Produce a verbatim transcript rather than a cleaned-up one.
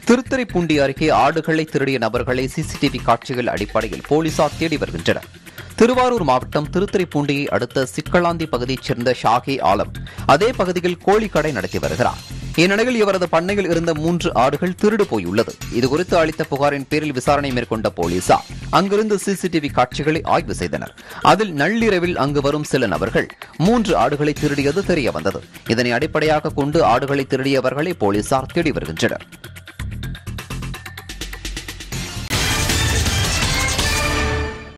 திருத்துறைப்பூண்டி அருகே ஆடுகளை திருடிய நபர்களை சிசிடிவி காட்சிகள் அடிப்படையில் போலீசார் தேடி வருகின்றனர். திருவாரூர் மாவட்டம் திருத்துறைப்பூண்டியை அடுத்த சிக்கலாந்தி பகுதியைச் சேர்ந்த ஷாகே ஆலம் அதே பகுதியில் கோழிக்கடை நடத்தி வருகிறார். இந்நிலையில் இவரது பண்ணையில் இருந்த மூன்று ஆடுகள் திருடு போயுள்ளது. இதுகுறித்து அளித்த புகாரின் பேரில் விசாரணை மேற்கொண்ட போலீசார் அங்கிருந்து சிசிடிவி காட்சிகளை ஆய்வு செய்தனர். அதில் நள்ளிரவில் அங்கு வரும் சில நபர்கள் மூன்று ஆடுகளை திருடியது தெரியவந்தது. இதனை அடிப்படையாக கொண்டு ஆடுகளை திருடியவர்களை போலீசார் தேடி வருகின்றனர்.